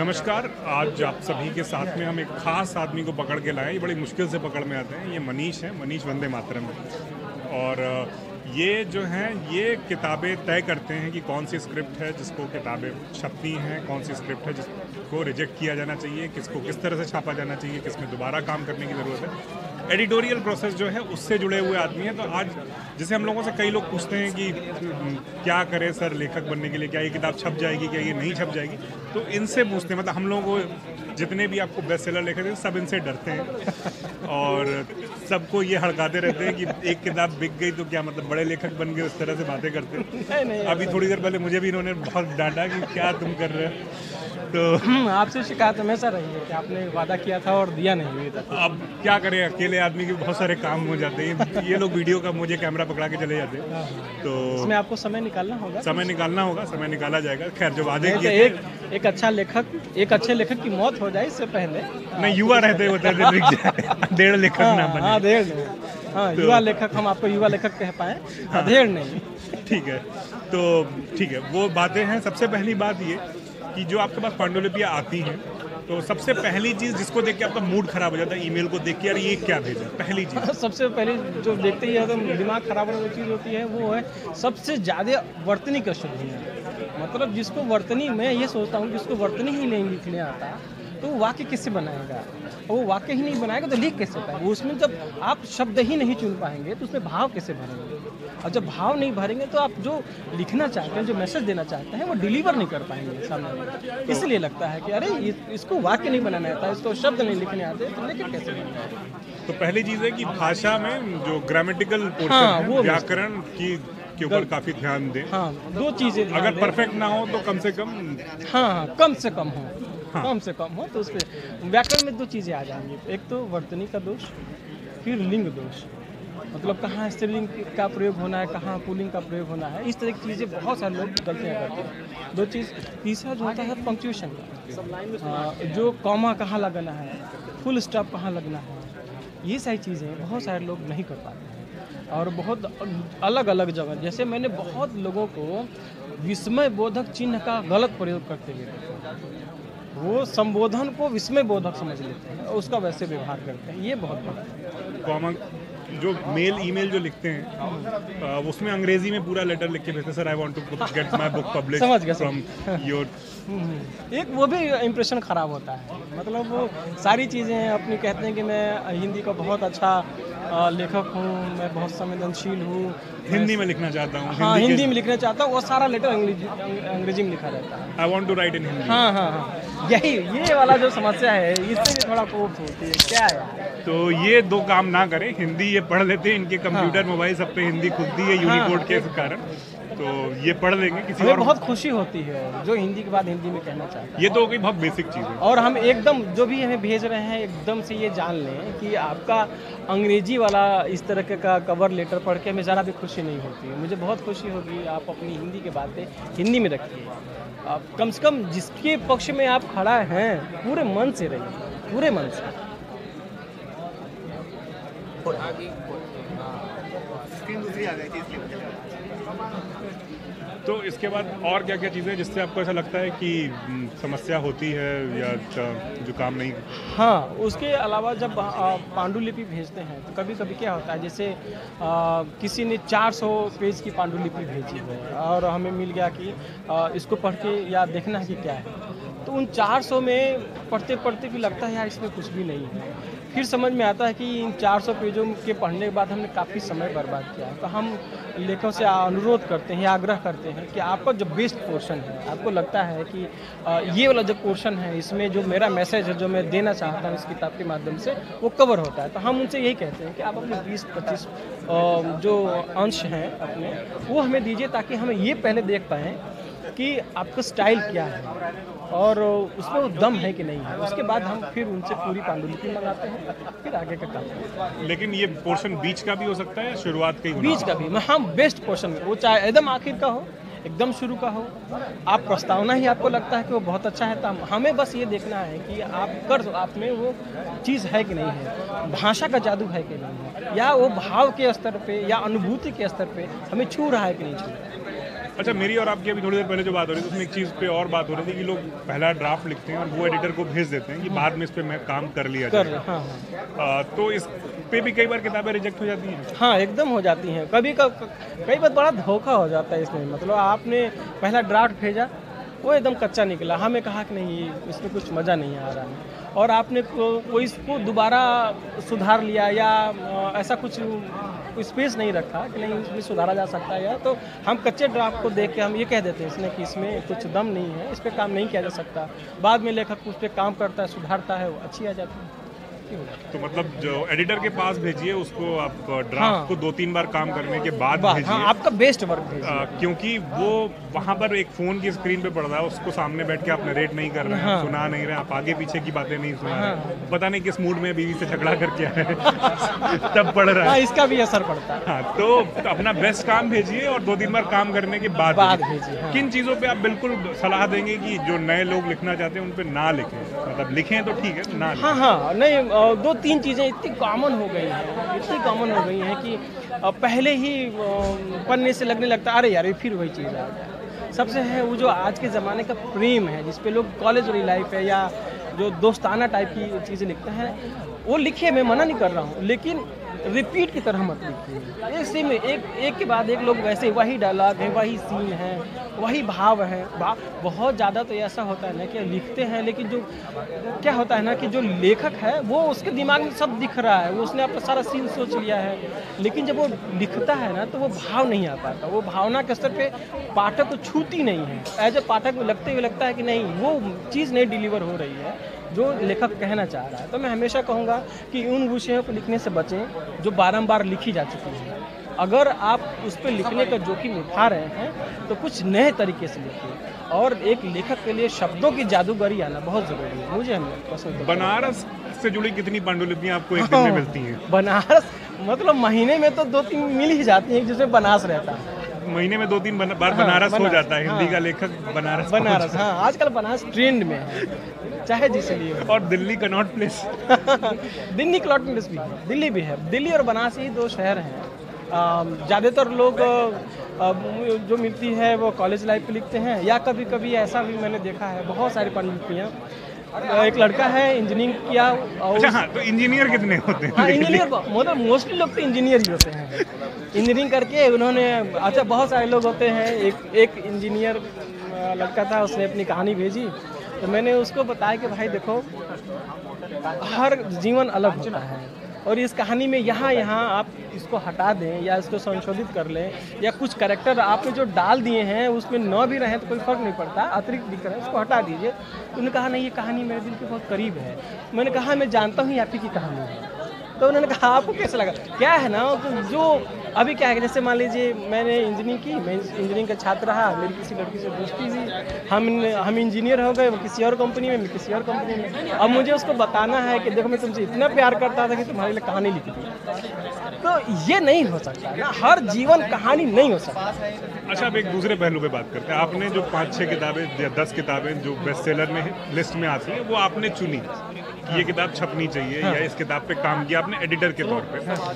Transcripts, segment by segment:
नमस्कार। आज आप सभी के साथ में हम एक खास आदमी को पकड़ के लाए। ये बड़ी मुश्किल से पकड़ में आते हैं। ये मनीष हैं, मनीष वंदे मातरम। और ये जो हैं ये किताबें तय करते हैं कि कौन सी स्क्रिप्ट है जिसको किताबें छपनी हैं, कौन सी स्क्रिप्ट है जिसको रिजेक्ट किया जाना चाहिए, किसको किस तरह से छापा जाना चाहिए, किसमें दोबारा काम करने की ज़रूरत है। एडिटोरियल प्रोसेस जो है उससे जुड़े हुए आदमी हैं। तो आज जैसे हम लोगों से कई लोग पूछते हैं कि क्या करें सर लेखक बनने के लिए, क्या ये किताब छप जाएगी, क्या ये नहीं छप जाएगी, तो इनसे पूछते हैं। मतलब हम लोगों को जितने भी आपको बेस्ट सेलर लेखक हैं सब इनसे डरते हैं और सबको ये हड़काते रहते हैं कि एक किताब बिक गई तो क्या मतलब बड़े लेखक बन गए, उस तरह से बातें करते हैं। नहीं, अभी थोड़ी देर पहले मुझे भी इन्होंने बहुत डांटा कि क्या तुम कर रहे हो। तो आपसे शिकायत हमेशा रही है कि आपने वादा किया था और दिया नहीं हुई था। अब क्या करें, अकेले आदमी के बहुत सारे काम हो जाते हैं। ये लोग वीडियो का मुझे कैमरा पकड़ा के चले जाते हैं। तो इसमें आपको समय निकालना होगा। समय निकाला जाएगा। खैर जो वादे किए एक अच्छे लेखक की मौत हो जाए इससे पहले नहीं, युवा रहते होते डेढ़ लेखक ना बने। हाँ, डेढ़ नहीं। हाँ, युवा लेखक, हम आपको युवा लेखक कह पाए, डेढ़ नहीं। ठीक है, तो ठीक है, वो बातें हैं। सबसे पहली बात ये कि जो आपके पास पांडुलिपियाँ आती हैं तो सबसे पहली चीज़ जिसको देख के आपका मूड खराब हो जाता है, ईमेल को देख के यार ये क्या भेजा, पहली चीज़ सबसे पहले जो देखते ही है तो दिमाग खराब होने वाली चीज़ होती है वो है सबसे ज़्यादा वर्तनी का शब्द। मतलब जिसको वर्तनी, मैं ये सोचता हूँ जिसको वर्तनी ही नहीं लिखने आता तो वो वाक्य किससे बनाएगा। वो वाक्य ही नहीं बनाएगा तो लिख कैसे पाएगा। उसमें जब आप शब्द ही नहीं चुन पाएंगे तो उसमें भाव कैसे भरेंगे, और जब भाव नहीं भरेंगे तो आप जो लिखना चाहते हैं, जो मैसेज देना चाहते हैं वो डिलीवर नहीं कर पाएंगे सामने। इसलिए लगता है कि अरे इसको वाक्य नहीं बनाना आता, इसको शब्द नहीं लिखने आते तो लेकिन कैसे बनाएगा। तो पहली चीज़ है कि भाषा में जो ग्रामेटिकल पोर्शन है, व्याकरण की के ऊपर काफ़ी ध्यान दें। हाँ, दो चीज़ें अगर परफेक्ट ना हो तो कम से कम कम से कम हो। हाँ। कम से कम हो तो उस पर व्याकरण में दो चीज़ें आ जाएंगी। एक तो वर्तनी का दोष, फिर लिंग दोष। मतलब कहाँ स्त्रीलिंग का प्रयोग होना है, कहाँ पुल्लिंग का प्रयोग होना है, इस तरह की चीज़ें बहुत सारे लोग गलतियाँ करते हैं। दो चीज़। तीसरा जो होता है पंक्चुएशन का, जो कॉमा कहाँ लगना है, फुल स्टॉप कहाँ लगना है, ये सारी चीज़ें बहुत सारे लोग नहीं कर पाते हैं। और बहुत अलग अलग जगह, जैसे मैंने बहुत लोगों को विस्मय बोधक चिन्ह का गलत प्रयोग करते हुए देखा। वो संबोधन को विस्मय बोधक समझ लेते हैं और उसका वैसे व्यवहार करते हैं। ये बहुत बड़ा है। कॉमन जो ईमेल जो लिखते हैं उसमें अंग्रेजी में पूरा लेटर लिख के भेजते हैं, sir I want to get my book published from your. एक वो भी इम्प्रेशन ख़राब होता है। मतलब वो सारी चीज़ें अपनी कहते हैं कि मैं हिंदी का बहुत अच्छा लेखक हूँ, मैं बहुत संवेदनशील हूँ, हिंदी में लिखना चाहता हूँ। हाँ, हिंदी में लिखना चाहता हूँ। वो सारा लेटर अंग्रेजी में लिखा रहता है। I want to write in Hindi. हाँ, ये वाला जो समस्या है इससे भी थोड़ा कोप होती है। क्या है तो ये दो काम ना करें। हिंदी ये पढ़ लेते हैं, इनके कंप्यूटर मोबाइल सब पे हिंदी खुलती है यूनिकोड के कारण, तो ये पढ़ लेंगे। किसी और बहुत खुशी होती है जो हिंदी के बाद हिंदी में कहना चाहते हैं। ये तो हो गई बहुत बेसिक चीज़ है। और हम एकदम जो भी हमें भेज रहे हैं एकदम से ये जान लें कि आपका अंग्रेजी वाला इस तरह का कवर लेटर पढ़ के हमें ज़रा भी खुशी नहीं होती है। मुझे बहुत खुशी होगी आप अपनी हिंदी की बातें हिंदी में रखिए। आप कम से कम जिसके पक्ष में आप खड़ा हैं पूरे मन से रहिए, पूरे मन से। तो इसके बाद और क्या क्या चीज़ें जिससे आपको ऐसा लगता है कि समस्या होती है या जो काम नहीं। हाँ, उसके अलावा जब पांडुलिपि भेजते हैं तो कभी कभी क्या होता है, जैसे किसी ने 400 पेज की पांडुलिपि भेजी है और हमें मिल गया कि इसको पढ़ के या देखना है कि क्या है, तो उन 400 में पढ़ते पढ़ते भी लगता है यार इसमें कुछ भी नहीं है। फिर समझ में आता है कि इन 400 पेजों के पढ़ने के बाद हमने काफ़ी समय बर्बाद किया है। तो हम लेखकों से अनुरोध करते हैं, आग्रह करते हैं कि आपका जो बेस्ट पोर्शन है, आपको लगता है कि ये वाला जो पोर्शन है इसमें जो मेरा मैसेज है जो मैं देना चाहता हूँ इस किताब के माध्यम से वो कवर होता है, तो हम उनसे यही कहते हैं कि आप अपने 20-25 जो अंश हैं अपने वो हमें दीजिए, ताकि हमें ये पहले देख पाएँ कि आपका स्टाइल क्या है और उसमें वो दम है कि नहीं है। उसके बाद हम फिर उनसे पूरी पांडुलिपि मंगाते हैं, फिर आगे का काम। लेकिन ये पोर्शन बीच का भी हो सकता है, शुरुआत का ही होना? बीच का भी, हाँ, बेस्ट पोर्शन, वो चाहे एकदम आखिर का हो, एकदम शुरू का हो। आप प्रस्तावना ही आपको लगता है कि वो बहुत अच्छा है, तो हमें बस ये देखना है कि आप में वो चीज़ है कि नहीं है, भाषा का जादू है कि नहीं है, या वो भाव के स्तर पे या अनुभूति के स्तर पे हमें छू रहा है कि नहीं छू रहा है। अच्छा, मेरी और आपकी अभी थोड़ी देर पहले जो बात हो रही थी उसमें एक चीज़ पे और बात हो रही थी कि लोग पहला ड्राफ्ट लिखते हैं और वो एडिटर को भेज देते हैं कि बाद में इस पे मैं काम कर लिया जाए। हाँ। तो इस पे भी कई बार किताबें रिजेक्ट हो जाती हैं। हाँ, एकदम हो जाती हैं। कई बार बड़ा धोखा हो जाता है इसमें। मतलब आपने पहला ड्राफ्ट भेजा, वो एकदम कच्चा निकला, हमें कहा कि नहीं इसमें कुछ मज़ा नहीं आ रहा है, और आपने वो इसको दोबारा सुधार लिया या ऐसा कुछ स्पेस नहीं रखा कि नहीं इसमें सुधारा जा सकता है, या तो हम कच्चे ड्राफ्ट को देख के हम ये कह देते हैं इसमें कि इसमें कुछ दम नहीं है, इस पर काम नहीं किया जा सकता। बाद में लेखक उस पर काम करता है, सुधारता है, वो अच्छी आ जाती है। तो मतलब जो एडिटर के पास भेजिए उसको आप ड्राफ्ट को 2-3 बार काम करने के बाद भेजिए। हाँ, आपका बेस्ट वर्क भेजिए। क्योंकि वो वहाँ पर एक फ़ोन की स्क्रीन पे पड़ रहा है, उसको सामने बैठ के आप नरेट नहीं कर रहे हैं, सुना नहीं रहे, आप आगे पीछे की बातें नहीं सुना रहे, पता नहीं किस मूड में बीवी से झगड़ा करके आए तब पढ़ रहा है। इसका भी असर पड़ता है। हाँ, तो अपना बेस्ट काम भेजिए और 2-3 बार काम करने के बाद भेजिए। किन चीज़ों पे आप बिल्कुल सलाह देंगे कि जो नए लोग लिखना चाहते हैं उन पे ना लिखें? मतलब लिखें तो ठीक है, ना लिखें। हाँ, नहीं, 2-3 चीज़ें इतनी कॉमन हो गई हैं कि पहले ही पढ़ने से लगने लगता है अरे यार ये फिर वही चीज़ आ गया। सबसे है वो जो आज के ज़माने का प्रेम है, जिस पे लोग कॉलेज वाली लाइफ है या जो दोस्ताना टाइप की चीज़ें लिखते हैं, वो लिखिए, मैं मना नहीं कर रहा हूँ, लेकिन रिपीट की तरह मत लिखिए। एक सेम एक के बाद एक लोग वैसे वही डायलॉग है, वही सीन है, वही भाव है। बहुत ज़्यादा तो ऐसा होता है ना कि लिखते हैं, लेकिन जो क्या होता है ना कि जो लेखक है वो उसके दिमाग में सब दिख रहा है, वो उसने अपना सारा सीन सोच लिया है, लेकिन जब वो लिखता है ना तो वो भाव नहीं आ पाता, वो भावना के स्तर पे पाठक को छूती नहीं है। एज ए पाठक को लगते हुए लगता है कि नहीं वो चीज़ नहीं डिलीवर हो रही है जो लेखक कहना चाह रहा है। तो मैं हमेशा कहूँगा कि उन विषयों को लिखने से बचें जो बारंबार लिखी जा चुकी हैं। अगर आप उस पर लिखने का जोखिम उठा रहे हैं तो कुछ नए तरीके से लिखिए, और एक लेखक के लिए शब्दों की जादूगरी आना बहुत ज़रूरी है। मुझे पसंद है। बनारस से जुड़ी कितनी पांडुलिपियाँ आपको एक दिन में मिलती हैं? बनारस मतलब महीने में तो 2-3 मिल ही जाती हैं, जिसमें बनास रहता है। महीने में 2-3 बार बनारस हो जाता है। हिंदी का लेखक बनारस। हाँ, आजकल बनारस ट्रेंड में है, चाहे जिसे लिए। और दिल्ली कनॉट प्लेस दिल्ली कनॉट प्लेस भी है, दिल्ली भी है। दिल्ली और बनारस ही 2 शहर हैं। ज़्यादातर लोग जो मिलती है वो कॉलेज लाइफ पे लिखते हैं, या कभी कभी ऐसा भी मैंने देखा है बहुत सारी पांडुलिपियाँ। एक लड़का है इंजीनियरिंग किया और अच्छा, हाँ, तो इंजीनियर कितने होते हैं? हाँ, इंजीनियर मतलब मोस्टली लोग तो इंजीनियर ही होते हैं। इंजीनियरिंग करके उन्होंने, अच्छा बहुत सारे लोग होते हैं। एक इंजीनियर लड़का था, उसने अपनी कहानी भेजी, तो मैंने उसको बताया कि भाई देखो, हर जीवन अलग होता है, और इस कहानी में यहाँ आप इसको हटा दें या इसको संशोधित कर लें, या कुछ कैरेक्टर आपने जो डाल दिए हैं उसमें न भी रहें तो कोई फ़र्क नहीं पड़ता, अतिरिक्त दिख रहा है, उसको हटा दीजिए। तो उन्होंने कहा नहीं, ये कहानी मेरे दिल के बहुत करीब है। मैंने कहा मैं जानता हूँ आप ही की कहानी है। तो उन्होंने कहा आपको कैसा लगा? क्या है ना, जो अभी क्या है, जैसे मान लीजिए मैंने इंजीनियरिंग की, मैं इंजीनियरिंग का छात्र रहा, मेरी किसी लड़की से दोस्ती हुई, हम इंजीनियर हो गए, वो किसी और कंपनी में, मैं किसी और कंपनी में। अब मुझे उसको बताना है कि देखो मैं तुमसे इतना प्यार करता था कि तुम्हारे लिए कहानी लिखी थी। तो ये नहीं हो सकता ना, हर जीवन कहानी नहीं हो सकता। अच्छा, अब एक दूसरे पहलू पे बात करते हैं। आपने जो 5-6 किताबें या 10 किताबें जो बेस्ट सेलर में लिस्ट में आती हैं, वो आपने चुनी कि ये किताब छपनी चाहिए, या इस किताब पे काम किया आपने एडिटर के तौर पे।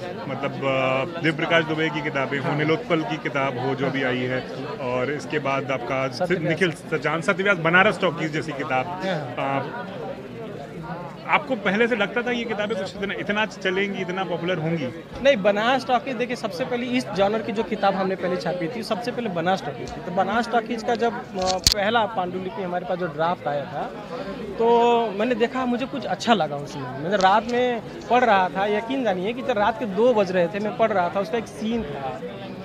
मतलब देव प्रकाश दुबे की किताबें हो, नीलोत्पल की किताब हो जो भी आई है, और इसके बाद आपका निखिल सत्यव्यास बनारस टॉकीज जैसी किताब। आपको पहले से लगता था ये किताबें कुछ इतना चलेंगी, इतना पॉपुलर होंगी? नहीं, बनारस टॉकीज देखिए, सबसे पहले इस जॉनर की जो किताब हमने पहले छापी थी, सबसे पहले बनारस टॉकीज थी। तो बनारस टॉकीज का जब पहला पांडुलिपि हमारे पास जो ड्राफ्ट आया था, तो मैंने देखा, मुझे कुछ अच्छा लगा उसमें। मैंने रात में पढ़ रहा था, यकीन जानिए कि जब रात के 2 बज रहे थे, मैं पढ़ रहा था, उसका एक सीन था,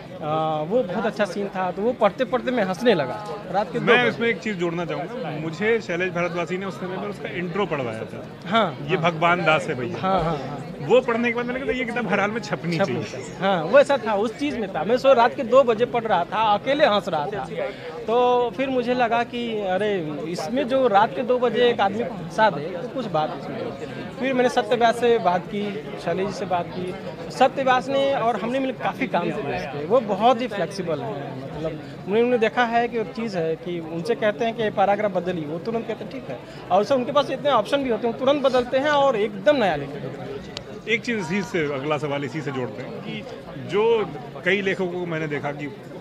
वो बहुत अच्छा सीन था, तो वो पढ़ते पढ़ते मैं हंसने लगा रात के 2 बजे। मैं इसमें एक चीज़ जोड़ना चाहूँगा, मुझे शैलेश भारद्वाजी ने उस समय पर उसका इंट्रो पढ़वाया था। हाँ, ये भगवान दास है भैया। हाँ, वो पढ़ने के बाद मैंने कहा ये किताब हर हाल में छपनी चाहिए। हाँ, वो ऐसा था, उस चीज़ में था। मैं सो रात के 2 बजे पढ़ रहा था, अकेले हंस रहा था। तो फिर मुझे लगा कि अरे इसमें जो रात के 2 बजे एक आदमी को हंसा दे तो कुछ बात इसमें। फिर मैंने सत्यव्यास से बात की, शैलेश जी से बात की। सत्यव्यास ने और हमने मिलकर काफ़ी काम किया इस पर। वो बहुत ही फ्लेक्सिबल है, मतलब उन्होंने देखा है कि एक चीज़ है कि उनसे कहते हैं कि पैराग्राफ बदलिए, वो तुरंत कहते हैं ठीक है, और उससे उनके पास इतने ऑप्शन भी होते हैं, तुरंत बदलते हैं और एकदम नया लिखते हैं। एक चीज़ इसी से, अगला सवाल इसी से जोड़ते हैं कि जो कई लेखकों को मैंने देखा कि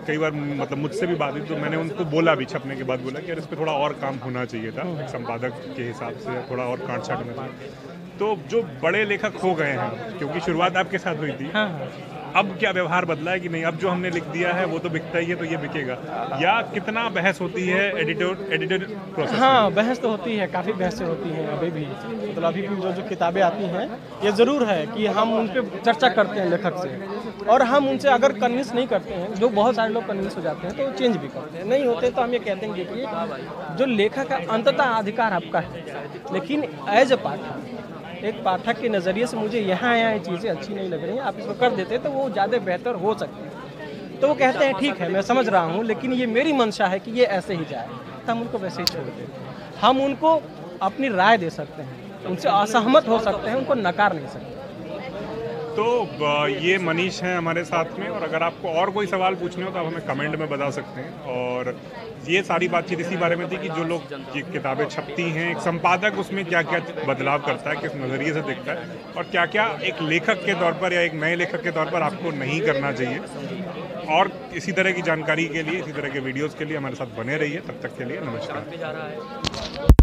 कई बार मतलब मुझसे भी बात हुई तो मैंने उनको बोला भी, छपने के बाद बोला कि यार इस पर थोड़ा और काम होना चाहिए था, एक संपादक के हिसाब से थोड़ा और काट छाट होना चाहिए। तो जो बड़े लेखक हो गए हैं, क्योंकि शुरुआत आपके साथ हुई थी, अब क्या व्यवहार बदला है कि नहीं, अब जो हमने लिख दिया है वो तो बिकता ही है तो ये बिकेगा, या कितना बहस होती है एडिटर प्रोसेस? हाँ, बहस तो होती है, काफ़ी बहसें होती हैं अभी भी। मतलब अभी भी जो किताबें आती हैं, ये ज़रूर है कि हम उन पर चर्चा करते हैं लेखक से, और हम उनसे अगर कन्विंस नहीं करते हैं, जो बहुत सारे लोग कन्विंस हो जाते हैं तो चेंज भी करते हैं, नहीं होते तो हम ये कहते हैं कि जो लेखक का अंततः अधिकार आपका है, लेकिन एज ए पाठक, एक पाठक के नज़रिए से मुझे यहाँ ये चीज़ें अच्छी नहीं लग रही हैं, आप इसको कर देते तो वो ज़्यादा बेहतर हो सकती है। तो वो कहते हैं ठीक है, मैं समझ रहा हूँ, लेकिन ये मेरी मंशा है कि ये ऐसे ही जाए, तो हम उनको वैसे ही छोड़ देते हैं। हम उनको अपनी राय दे सकते हैं, उनसे असहमत हो सकते हैं, उनको नकार नहीं सकते। तो ये मनीष हैं हमारे साथ में, और अगर आपको और कोई सवाल पूछने हो तो आप हमें कमेंट में बता सकते हैं। और ये सारी बातचीत इसी बारे में थी कि जो लोग ये किताबें छपती हैं, एक संपादक उसमें क्या क्या बदलाव करता है, किस नज़रिए से दिखता है, और क्या क्या एक लेखक के तौर पर या एक नए लेखक के तौर पर आपको नहीं करना चाहिए। और इसी तरह की जानकारी के लिए, इसी तरह के वीडियोज़ के लिए हमारे साथ बने रहिए। तब तक के लिए नमस्कार।